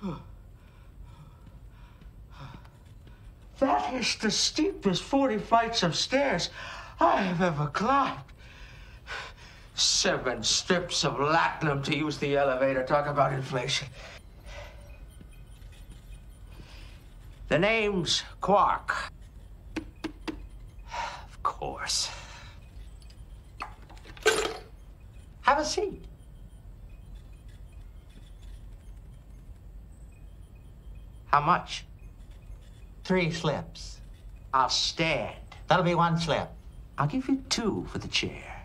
That is the steepest 40 flights of stairs I have ever climbed. 7 strips of latinum to use the elevator. Talk about inflation. The name's Quark. Of course. Have a seat. How much? 3 slips. I'll stand. That'll be 1 slip. I'll give you 2 for the chair.